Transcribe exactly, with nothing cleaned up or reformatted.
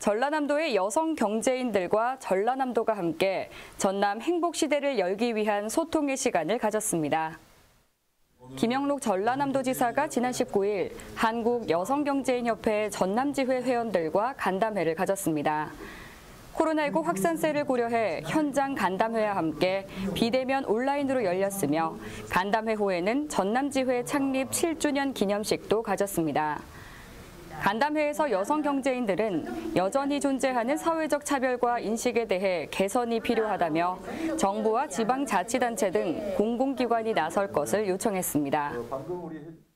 전라남도의 여성 경제인들과 전라남도가 함께 전남 행복시대를 열기 위한 소통의 시간을 가졌습니다. 김영록 전라남도지사가 지난 십구 일 한국여성경제인협회 전남지회 회원들과 간담회를 가졌습니다. 코로나십구 확산세를 고려해 현장 간담회와 함께 비대면 온라인으로 열렸으며 간담회 후에는 전남지회 창립 칠 주년 기념식도 가졌습니다. 간담회에서 여성 경제인들은 여전히 존재하는 사회적 차별과 인식에 대해 개선이 필요하다며 정부와 지방자치단체 등 공공기관이 나설 것을 요청했습니다.